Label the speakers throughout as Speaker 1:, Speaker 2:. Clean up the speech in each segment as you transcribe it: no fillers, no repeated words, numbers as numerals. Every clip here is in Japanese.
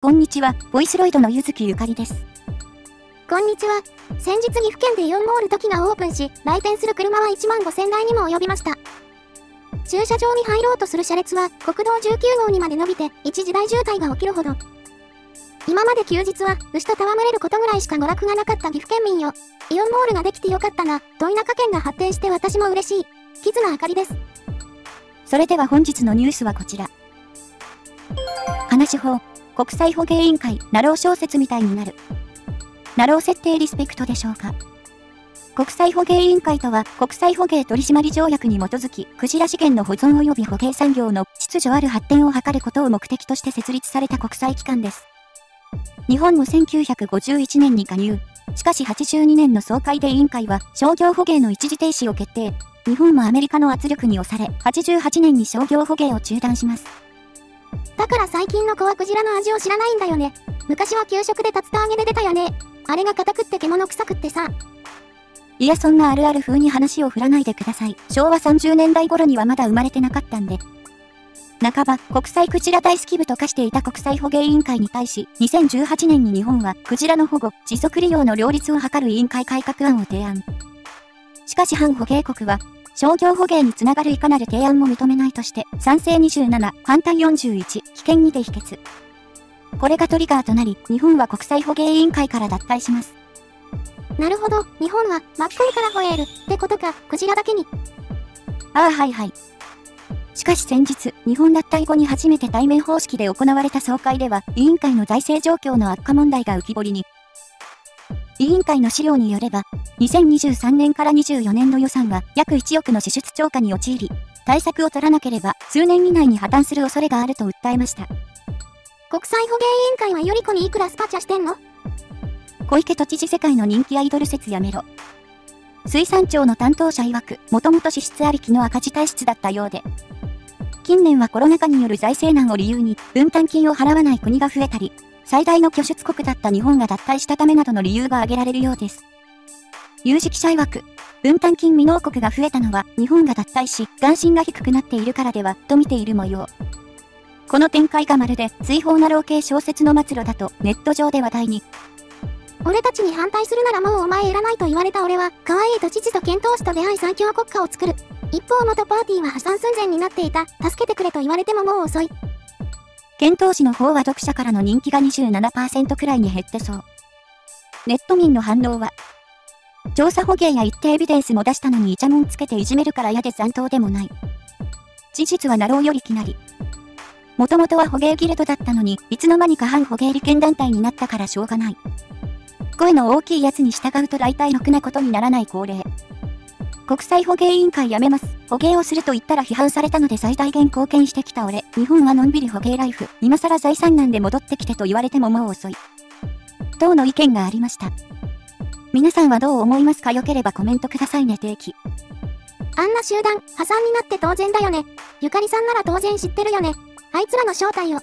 Speaker 1: こんにちは、ボイスロイドのゆずきゆかりです。
Speaker 2: こんにちは。先日岐阜県でイオンモール時がオープンし、来店する車は1万5000台にも及びました。駐車場に入ろうとする車列は国道19号にまで伸びて一時大渋滞が起きるほど。今まで休日は牛と戯れることぐらいしか娯楽がなかった岐阜県民よ。イオンモールができてよかったな、と田舎県が発展して私も嬉しい。キズナあかりです。
Speaker 1: それでは本日のニュースはこちら。話法、国際捕鯨委員会、ナロー小説みたいになる。ナロー設定リスペクトでしょうか。国際捕鯨委員会とは、国際捕鯨取締条約に基づき、クジラ資源の保存及び捕鯨産業の秩序ある発展を図ることを目的として設立された国際機関です。日本も1951年に加入。しかし82年の総会で委員会は商業捕鯨の一時停止を決定。日本もアメリカの圧力に押され、88年に商業捕鯨を中断します。
Speaker 2: だから最近の子はクジラの味を知らないんだよね。昔は給食で竜田揚げで出たよね。あれが硬くって獣臭くってさ。
Speaker 1: いやそんなあるある風に話を振らないでください。昭和30年代頃にはまだ生まれてなかったんで。半ば、国際クジラ大好き部と化していた国際捕鯨委員会に対し、2018年に日本はクジラの保護、持続利用の両立を図る委員会改革案を提案。しかし反捕鯨国は、商業捕鯨につながるいかなる提案も認めないとして、賛成27、反対41、棄権にて否決。これがトリガーとなり、日本は国際捕鯨委員会から脱退します。
Speaker 2: なるほど、日本は真っ向から吠えるってことか、クジラだけに。
Speaker 1: ああはいはい。しかし先日、日本脱退後に初めて対面方式で行われた総会では、委員会の財政状況の悪化問題が浮き彫りに。委員会の資料によれば、2023年から24年の予算は約1億の支出超過に陥り、対策を取らなければ数年以内に破綻する恐れがあると訴えました。
Speaker 2: 国際捕鯨委員会はより子にいくらスパチャしてんの？
Speaker 1: 小池都知事世界の人気アイドル説やめろ。水産庁の担当者曰く、もともと支出ありきの赤字体質だったようで、近年はコロナ禍による財政難を理由に分担金を払わない国が増えたり、最大の拠出国だった日本が脱退したためなどの理由が挙げられるようです。有識者曰く、分担金未納国が増えたのは日本が脱退し、関心が低くなっているからでは、と見ている模様。この展開がまるで追放ナロー系小説の末路だとネット上で話題に。
Speaker 2: 俺たちに反対するならもうお前いらないと言われた俺は、可愛い都知事と遣唐使と出会い最強国家を作る。一方元パーティーは破産寸前になっていた。助けてくれと言われてももう遅い。
Speaker 1: 遣唐使の方は読者からの人気が 27% くらいに減ってそう。ネット民の反応は、調査捕鯨や一定エビデンスも出したのにイチャモンつけていじめるから嫌で残党でもない。事実はナローよりきなり。もともとは捕鯨ギルドだったのに、いつの間にか反捕鯨利権団体になったからしょうがない。声の大きいやつに従うと大体ろくなことにならない恒例。国際捕鯨委員会やめます。捕鯨をすると言ったら批判されたので最大限貢献してきた俺。日本はのんびり捕鯨ライフ。今更財産難で戻ってきてと言われてももう遅い。等の意見がありました。皆さんはどう思いますか？よければコメントくださいね。定期。
Speaker 2: あんな集団、破産になって当然だよね。ゆかりさんなら当然知ってるよね。あいつらの正体を。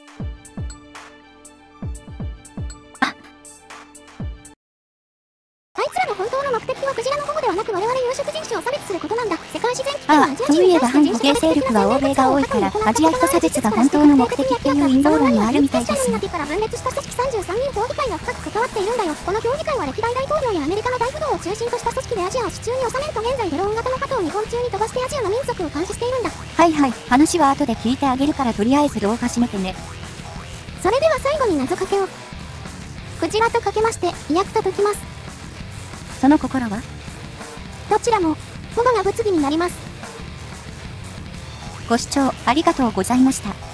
Speaker 2: あいつらの本当の目的はクジラの保護ではなく我々有色人種を差別することなんだ。世界自然機関はアジア人に対して人種差別的な
Speaker 1: 反捕鯨勢力は欧米が多いからアジア人差別が本当の目的っていう陰謀論があるみたいですね。
Speaker 2: から分裂した組織33人協議会が深く関わっているんだよ。この協議会は歴代大統領やアメリカの大富豪を中心とした組織でアジアを手中に収めると現在ドローン型の鳩を日本中に飛ばしてアジアの民族を監視しているんだ。
Speaker 1: はいはい、話は後で聞いてあげるからとりあえず動画閉めてね。
Speaker 2: それでは最後に謎かけを。クジラとかけまして威訳と解きます。
Speaker 1: その心は？
Speaker 2: どちらも保護が物議になります。
Speaker 1: ご視聴ありがとうございました。